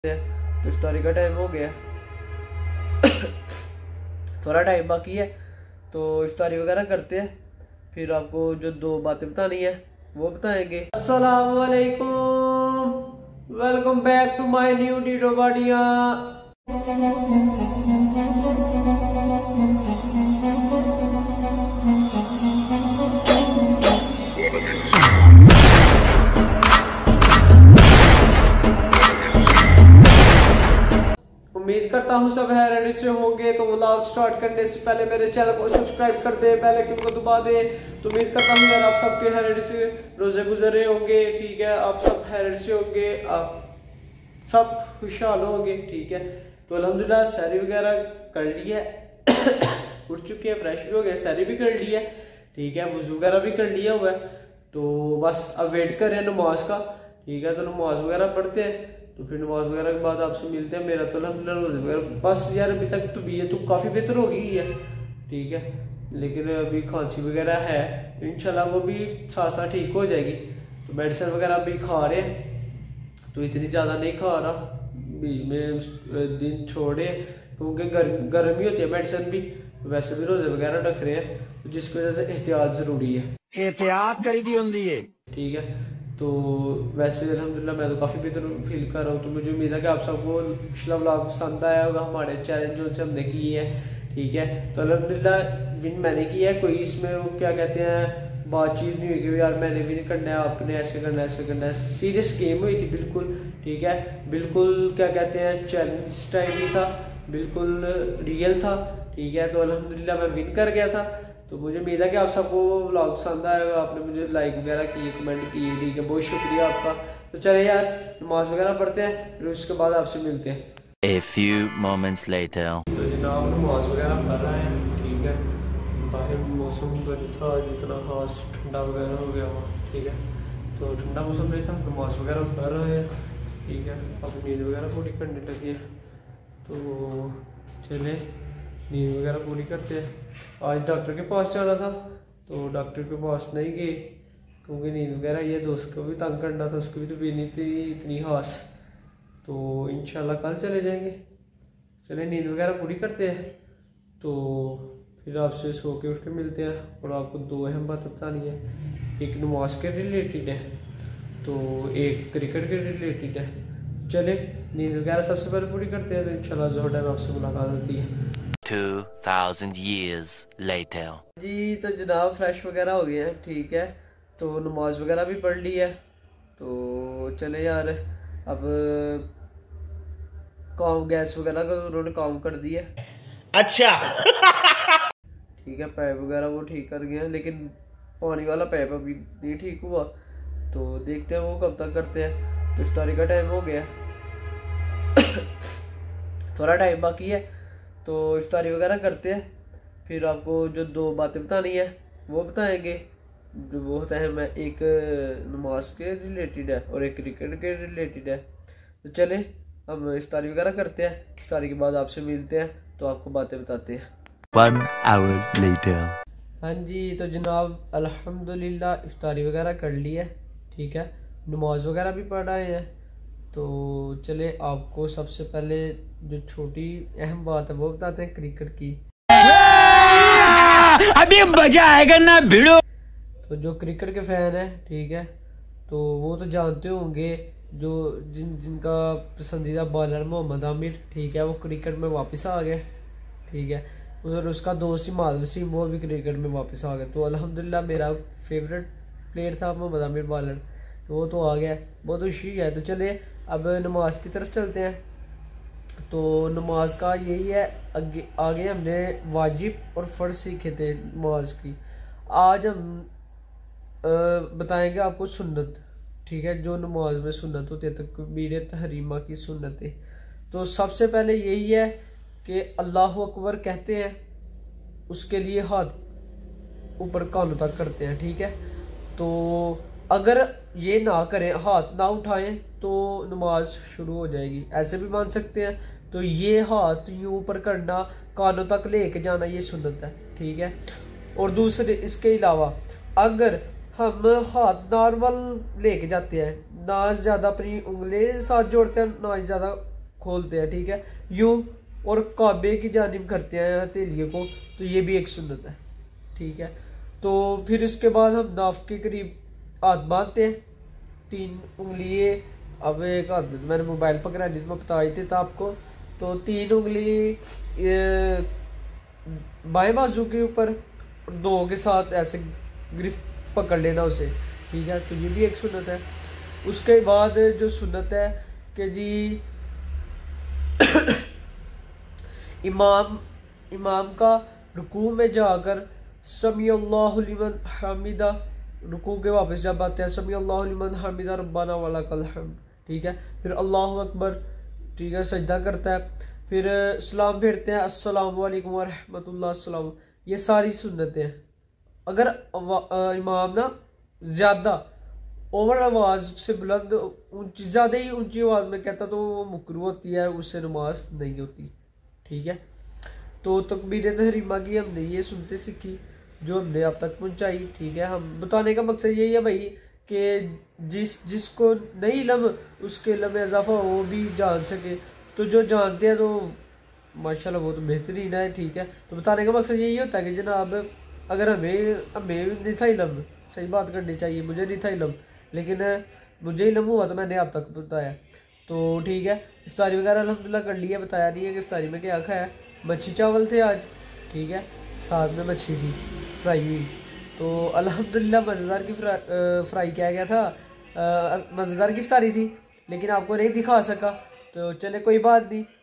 तो इफ्तारी का टाइम हो गया, थोड़ा टाइम बाकी है तो इफ्तारी वगैरह करते हैं, फिर आपको जो 2 बातें बतानी है वो बताएंगे। अस्सलाम वालेकुम, welcome back to my new टीटो बाडिया। उम्मीद करता हूँ सब है रेडी से होंगे। तो व्लॉग स्टार्ट करने से पहले मेरे चैनल को सब्सक्राइब कर दे, बेल आइकन को दबा दे। तो उम्मीद करता हूँ यार आप सबके है रेडी से रोजे गुजर रहे होंगे, ठीक है, आप सब है रेडी से होंगे, आप सब खुशहाल होंगे, ठीक है। तो अल्हम्दुलिल्लाह सहरी वगैरह कर ली है, उठ चुके हैं, फ्रेश भी हो गए, सहरी भी कर ली है, ठीक है, वुज़ू वगैरह भी कर लिया हुआ है। तो बस अब वेट कर रहे हैं नमाज का, ठीक है। तो नमाज वगैरह पढ़ते हैं, तो फिर नमाज वगैरह के बाद आपसे मिलते हैं। मेरा तो अल्हम्दुलिल्लाह बस यार अभी तक तबीयत तो काफ़ी बेहतर हो गई है, ठीक है, लेकिन अभी खांसी वगैरह है, तो इंशाल्लाह वो भी साथ साथ ठीक हो जाएगी। तो मेडिसिन वगैरह अभी खा रहे हैं, तो इतनी ज़्यादा नहीं खा रहा, बीच में दिन छोड़े, क्योंकि गर्मी होती है मेडिसिन भी, तो वैसे भी रोजे वगैरह रख रहे हैं, तो जिसकी वजह से एहतियात ज़रूरी है, एहतियात करी दी होंगी है, ठीक है। तो वैसे अल्हम्दुलिल्लाह मैं तो काफ़ी बेहतर फील कर रहा हूँ। तो मुझे उम्मीद है कि आप सबको पिछला व्लॉग पसंद आया होगा, हमारे चैलेंज जो से हमने किए हैं, ठीक है। तो अल्हम्दुलिल्लाह विन मैंने किया है, कोई इसमें वो क्या कहते हैं बातचीत नहीं हुई कि यार मैंने विन करना है, आपने ऐसे करना है, ऐसे करना है। सीरियस गेम हुई थी बिल्कुल, ठीक है, बिल्कुल क्या कहते हैं चैलेंज टाइप ही था, बिल्कुल रियल था, ठीक है। तो अल्हम्दुलिल्लाह मैं विन कर गया था। तो मुझे उम्मीद है कि आप सबको व्लॉग पसंद आएगा, आपने मुझे लाइक वगैरह किए, कमेंट किए, ठीक है, बहुत शुक्रिया आपका। तो चले यार नमाज वगैरह पढ़ते हैं, फिर उसके बाद आपसे मिलते हैं। A few moments later. तो जनाब नमाज वगैरह पढ़ रहे हैं, ठीक है, बाहर मौसम था जितना खास ठंडा वगैरह हो गया हुआ, ठीक है। तो ठंडा मौसम नहीं था, नमाज वगैरह पढ़ रहे हैं, ठीक है। अब नींद वगैरह पूरी करने लगी है, तो चले नींद वगैरह पूरी करते हैं। आज डॉक्टर के पास जाना था, तो डॉक्टर के पास नहीं गए, क्योंकि नींद वगैरह ये दोस्त को भी तंग करना था, उसको भी तो पीनी थी इतनी खास। तो इंशाल्लाह कल चले जाएंगे। चले नींद वगैरह पूरी करते हैं, तो फिर आपसे सो के उठ के मिलते हैं। और आपको 2 अहम बात बतानी है, एक नमाज के रिलेटेड है, तो एक क्रिकेट के रिलेटेड है। चले नींद वगैरह सबसे पहले पूरी करते हैं, तो इंशाल्लाह ज़ोहर टाइम आपसे मुलाकात होती है। 2000 years later. जी तो जनाब फ्रेश वगैरह हो गए हैं, ठीक है, तो नमाज वगैरह भी पढ़ ली है। तो चले यार अब काम गैस वगैरह का उन्होंने काम कर दिया, अच्छा ठीक है, पाइप वगैरह वो ठीक कर गए हैं, लेकिन पानी वाला पाइप अभी नहीं ठीक हुआ, तो देखते हैं वो कब तक करते हैं। तो इफ्तारी का टाइम हो गया, थोड़ा टाइम बाकी है, तो इफ्तारी वगैरह करते हैं, फिर आपको जो 2 बातें बतानी है वो बताएंगे, जो बहुत अहम है, एक नमाज के रिलेटेड है और एक क्रिकेट के रिलेटेड है। तो चले हम इफ्तारी वगैरह करते हैं, इफ्तारी के बाद आपसे मिलते हैं, तो आपको बातें बताते हैं। 1 hour later. हाँ जी तो जनाब अल्हम्दुलिल्लाह इफ्तारी वगैरह कर ली है, ठीक है, नमाज वगैरह भी पढ़ आए हैं। तो चले आपको सबसे पहले जो छोटी अहम बात है वो बताते हैं क्रिकेट की। अभी मजा आएगा ना भिड़ो। तो जो क्रिकेट के फैन है, ठीक है, तो वो तो जानते होंगे, जो जिनका पसंदीदा बॉलर मोहम्मद आमिर, ठीक है, वो क्रिकेट में वापस आ गया, ठीक है, और उसका दोस्त इमाद वसीम वो भी क्रिकेट में वापस आ गया। तो अल्हम्दुलिल्लाह मेरा फेवरेट प्लेयर था मोहम्मद आमिर बॉलर, तो वो तो आ गया, बहुत खुशी है। तो चले अब नमाज की तरफ चलते हैं। तो नमाज का यही है, आगे हमने वाजिब और फ़र्ज सीखे थे नमाज की, आज हम बताएंगे आपको सुन्नत, ठीक है, जो नमाज में सुन्नत होती है, तकबीर तहरीमा की सुन्नतें। तो सबसे पहले यही है कि अल्लाह अकबर कहते हैं, उसके लिए हाथ ऊपर कानों तक करते हैं, ठीक है। तो अगर ये ना करें, हाथ ना उठाएं, तो नमाज शुरू हो जाएगी, ऐसे भी मान सकते हैं। तो ये हाथ यूं ऊपर करना, कानों तक लेके जाना, ये सुन्नत है, ठीक है। और दूसरे इसके अलावा अगर हम हाथ नॉर्मल लेके जाते हैं, ना ज़्यादा अपनी उंगली साथ जोड़ते हैं, ना ज़्यादा खोलते हैं, ठीक है, यूं, और काबे की जानिब करते हैं हथेलियों को, तो ये भी एक सुन्नत है, ठीक है। तो फिर उसके बाद हम नाफ के करीब हाथ बांधते हैं, 3 उंगली, अब एक हाथ में मैंने मोबाइल पकड़ा नहीं तो मैं बता ही देता आपको। तो 3 उंगली बाएं बाजू के ऊपर, 2 के साथ ऐसे ग्रिप पकड़ लेना उसे, ठीक है। तो ये भी एक सुन्नत है। उसके बाद जो सुन्नत है कि जी इमाम का रुकू में जाकर समी अल्लाहु लिमन हमीदा, रुकू के वापस जब आते हैं समी अल्लाहु लिमन हमीदा रब्बाना वलकल हम्द, ठीक है। फिर अल्लाहु अकबर, ठीक है, सजदा करता है, फिर सलाम फेरते हैं अस्सलामु अलैकुम व रहमतुल्लाह अस्सलाम। ये सारी सुन्नतें हैं। अगर इमाम ना ज़्यादा ओवर आवाज़ से बुलंद ऊंची, ज़्यादा ही ऊंची आवाज़ में कहता तो वो मुकरू होती है, उससे नमाज नहीं होती, ठीक है। तो तकबीर तहरीमा की हमने ये सुनते सीखी जो हमने अब तक पहुंचाई, ठीक है। हम बताने का मकसद यही है भाई कि जिसको नहीं इल्म उसके इल्म में इजाफा वो भी जान सके। तो जो जानते हैं तो माशाल्लाह वो तो बेहतरीन है, ठीक है। तो बताने का मकसद यही होता है कि जनाब अगर हमें नहीं था इल्म, सही बात करनी चाहिए, मुझे नहीं था इल्म, लेकिन मुझे इल्म हुआ तो मैंने आप तक बताया, तो ठीक है। इफ्तारी वगैरह अल्हम्दुलिल्लाह कर लिया, बताया नहीं है कि इफ्तारी में क्या खाया। मच्छी चावल थे आज, ठीक है, साथ में मच्छी थी फ्राई हुई, तो अल्हम्दुलिल्लाह मज़ेदार की फ्राई किया गया था, मज़ेदार की इफ्तारी थी, लेकिन आपको नहीं दिखा सका, तो चले कोई बात नहीं।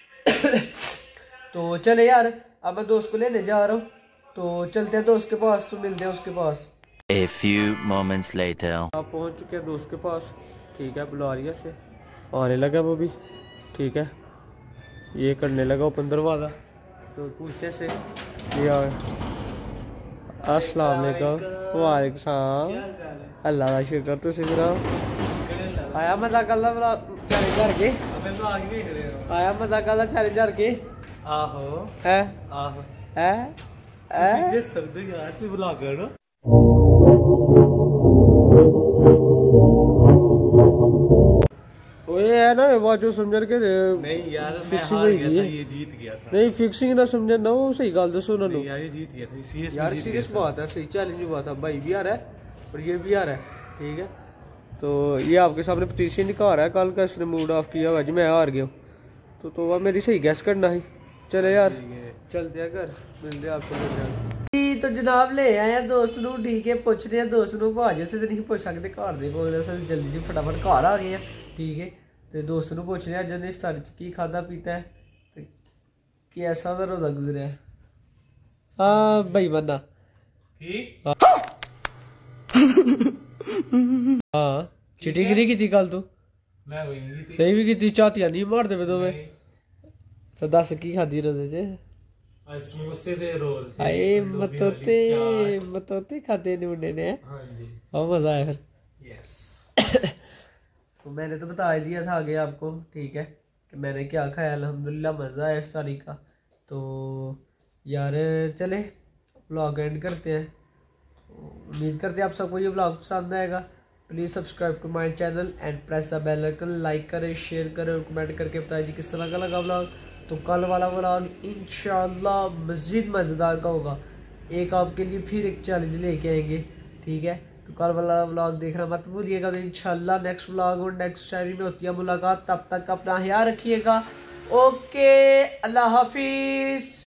तो चले यार, अब मैं दोस्त को लेने जा रहा हूँ, तो चलते हैं दोस्त के पास, तो मिलते हैं उसके पास। A few moments later. आप पहुँच चुके हैं दोस्त के पास, ठीक है। बुलारिया से आने लगा वो भी, ठीक है, ये करने लगा ओपन दरवाज़ा, तो पूछते से यार अस्सलाम वालेकुम। वालेकुम सलाम, अल्लाह का शुक्र। तो सिरा आया मजा कल चारे के, आया मजा कल चारे जार के, आहो है आहो है जिस शब्द यार तू बुला कर है ना, वो जो समझ के नहीं यार, फिक्सिंग मैं हार हुई गया थी, था, ये जीत गया था। नहीं फिक्सिंग ना समझे ना, वो सही गल दसो ना नहीं यार, ये जीत गया था, सीरियस यार, सीरियस बात है, सही चैलेंज हुआ था, भाई भी आ रहा है और ये भी आ रहा है, ठीक है। तो ये आपके सामने पटीशन दिखा रहा है, कल का इसने मूड ऑफ किया हुआ जी, मैं हार गया, तो वह मेरी सही गैस करना है। चले यार चलते हैं घर, मिलते हैं आपको। तो जनाब ले आए हैं दोस्त नू, ठीक है, पूछ रहे हैं दोस्त नू भाजी से तो नहीं पूछ सकते, घर दे बोल जल्दी जी फटाफट घर आ गए हैं, ठीक है। तो दोस्त नू पूछ रहे हैं जिन्हें इफ्तारी च की खादा पीता है, तो कैसा दा रोजा गुजरिया। हाँ भाई बंदा हाँ चिट्टी गिरी की थी कल तू, मैं वही नहीं की नहीं भी की चातिया नहीं मार दे दो में। तो दस की खादी रोजे च आज समोसे दे रोल, आए मतोते खाते ने मुंडे ने, हां जी, और मजा आया फिर, यस। तो मैंने तो बता दिया था आगे आपको, ठीक है, कि मैंने क्या खाया, अल्हम्दुलिल्लाह मज़ा आया इफ्तारी का। तो यार चले व्लॉग एंड करते हैं, तो उम्मीद करते हैं आप सबको ये व्लॉग पसंद आएगा। Please subscribe to my channel and press the bell icon, like करें, शेयर करें और कमेंट करके बताएं जी किस तरह का लगा व्लॉग। तो कल वाला व्लॉग इंशाल्लाह मज़ीद मज़ेदार का होगा, एक आपके लिए फिर एक चैलेंज लेके आएंगे, ठीक है। तो कल वाला व्लॉग देखना मत भूलिएगा। तो इंशाल्लाह नेक्स्ट व्लॉग और नेक्स्ट शायरी में होती है मुलाकात, तब तक अपना ख्याल रखिएगा। ओके, अल्लाह हाफिज़।